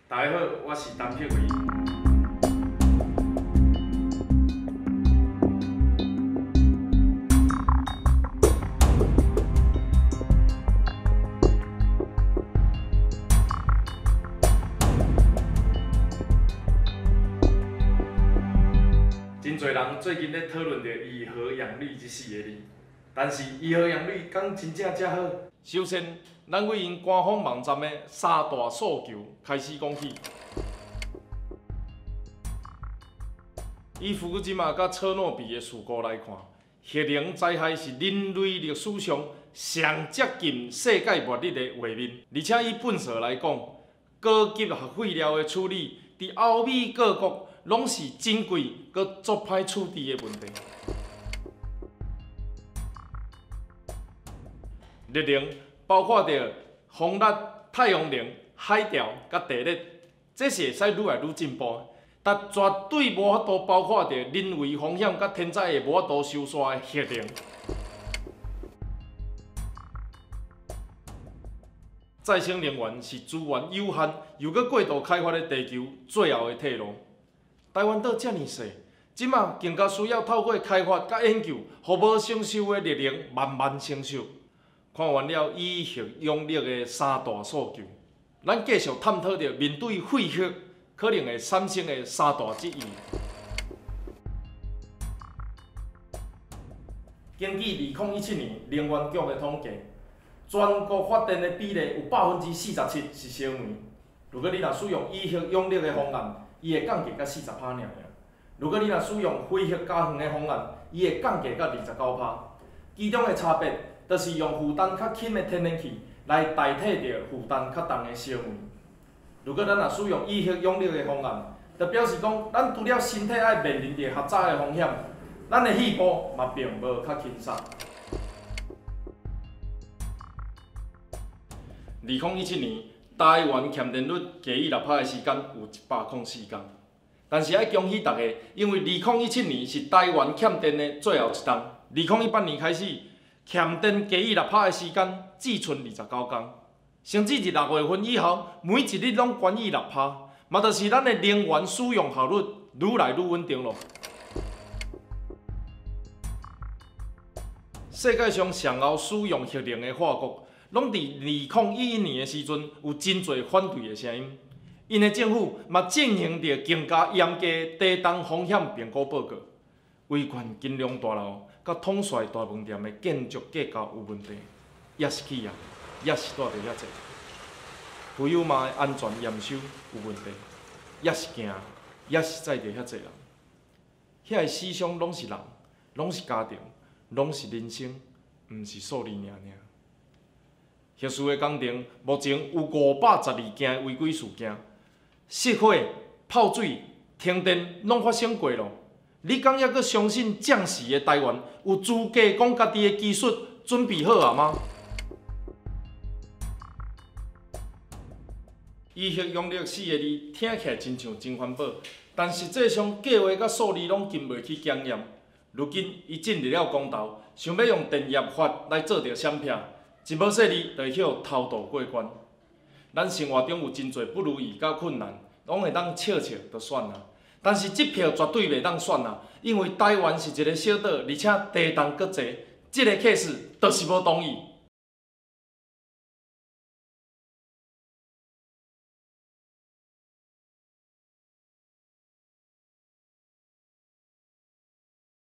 大家好，我是陈碧伟。真侪人最近咧讨论着颐和养绿这4个字，但是颐和养绿敢真正遮好？首先，咱为因官方网站的3大诉求开始讲起。以福古吉马甲车诺比的事故来看，核能灾害是人类历史上上接近世界末日的画面，而且以本色来讲，高级核废料的处理，伫欧美各国拢是真贵佮足歹处理的问题。热能包括着风力、太阳能、海潮佮地热，这是会使愈来愈进步。但绝对无法度包括着人为风险佮天灾会无法度收煞的核能。再生能源是资源有限又佮过度开发的地球最后的退路。台湾岛遮尔细，即马更加需要透过开发佮研究，互无成熟的热能慢慢成熟。看完了颐核养绿的3大诉求，咱继续探讨着面对废核可能会产生的3大质疑。根据2017年能源局的统计，全国发电的比例有47%是烧煤。如果你若使用颐核养绿的方案，伊会降低到40%尔。如果你若使用非核加远的方案，伊会降低到29%。其中的差别，就是用负担较轻的天然气来代替着负担较重的烧煤。如果咱若使用颐核养绿的方案，就表示讲，咱除了身体爱面临着核炸的风险，咱的肺部嘛并无较轻松。2017年，台湾欠电率加以6%的时间有104天，但是爱恭喜大家，因为2017年是台湾欠电的最后一冬。2018年开始，欠电加以6%的时间只剩29天。甚至是6月份以后，每一日拢悬于6%，嘛就是咱的能源使用效率愈来愈稳定咯。世界上上后使用核能的法国，拢伫2011年的时阵有真侪反对的声音。因的政府嘛进行着更加严格的低档风险评估报告，违建金融大楼甲统帅大饭店的建筑结构有问题，也是企业。也是带着遐济，朋友嘛的安全验收有问题，也是惊，也是载着遐济人。遐个死伤拢是人，拢是家庭，拢是人生，毋是数字尔。核事的工程目前有512件违规事件，失火、泡水、停电拢发生过咯。你敢还阁相信将士的台湾有资格讲家己的技术准备好啊吗？颐核养绿4个字听起来真像真环保，但实际上计划甲数字拢经袂起检验。如今伊进入了公道，想要用电业法来做着闪避，一无细字就会去偷渡过关。咱生活中有真侪不如意甲困难，拢会当笑笑就算啦。但是这票绝对袂当选啦，因为台湾是一个小岛，而且地动阁济，这个 case 就是无同意。